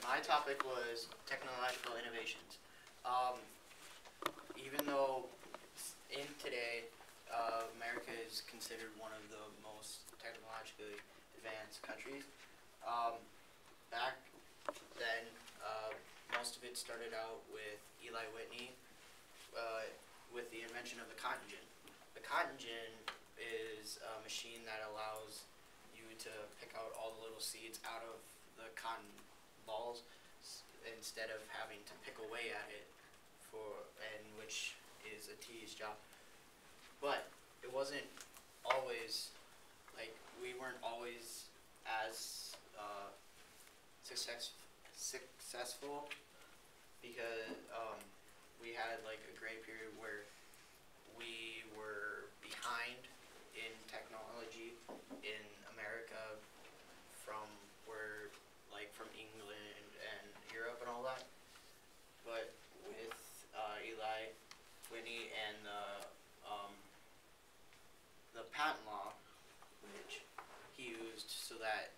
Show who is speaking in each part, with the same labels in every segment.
Speaker 1: my topic was technological innovations. Um, Even though in today, America is considered one of the most technologically advanced countries, um, back then, most of it started out with Eli Whitney, uh, with the invention of the cotton gin. The cotton gin is a machine that allows you to pick out all the little seeds out of the cotton balls instead of having to pick away at it, and which is a tedious job. But it wasn't always, like, we weren't always as successful, because we had like a great period where we were behind in technology in America, from where, like, from England and Europe and all that. But with Eli Whitney and the patent law, which he used so that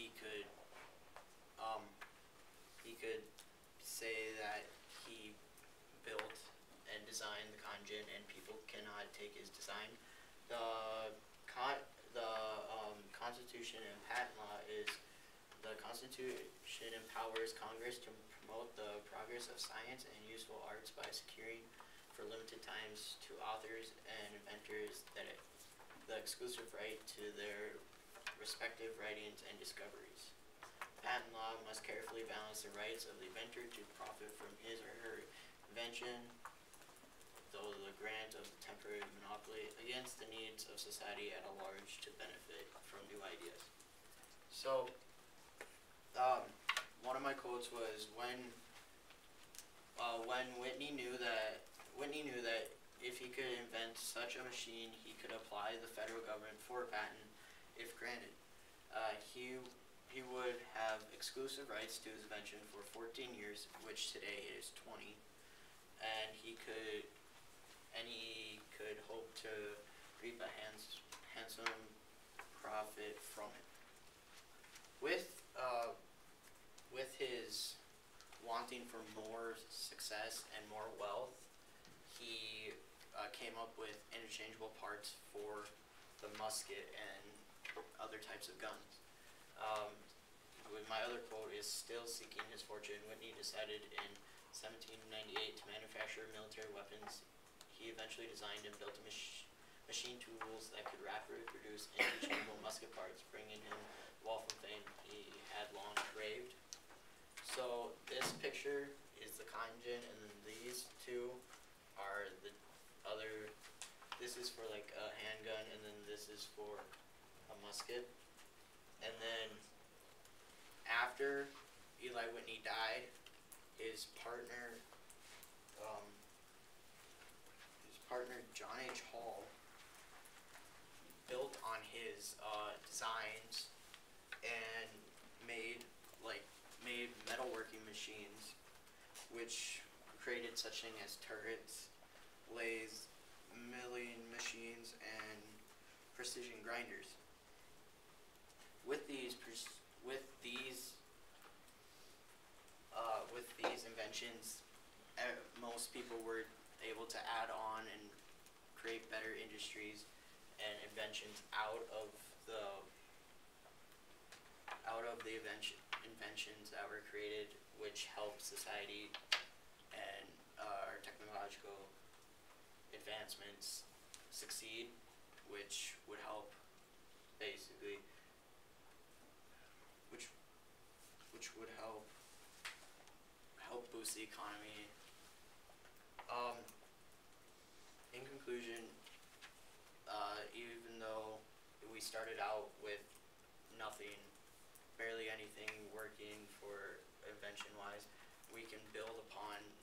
Speaker 1: um, he could say that he built and designed the cotton gin, and people cannot take his design. The Constitution and patent law is the Constitution empowers Congress to promote the progress of science and useful arts by securing for limited times to authors and inventors the exclusive right to their respective writings and discoveries. Patent law must carefully balance the rights of the inventor to profit from his or her invention, though the grant of temporary monopoly, against the needs of society at a large to benefit from new ideas. So, one of my quotes was when Whitney knew that if he could invent such a machine, he could apply the federal government for a patent if granted. He would have exclusive rights to his invention for 14 years, which today is 20, and he could hope to reap a handsome profit from it. With his wanting for more success and more wealth, he came up with interchangeable parts for the musket and other types of guns. With my other quote is, still seeking his fortune, Whitney decided in 1798 to manufacture military weapons. He eventually designed and built machine tools that could rapidly produce interchangeable musket parts, bringing him wealth and fame he had long craved. So this picture is the cotton gin, and then these two are the other. This is for like a handgun, and then this is for a musket. And then after Eli Whitney died, his partner John H. Hall built on his designs and made metalworking machines, which created such things as turrets, lathes, milling machines, and precision grinders. With these inventions, most people were able to add on and create better industries and inventions out of the inventions that were created, which helped society and our technological advancements succeed, which would help basically, which would help boost the economy. In conclusion, even though we started out with nothing, barely anything working for invention-wise, we can build upon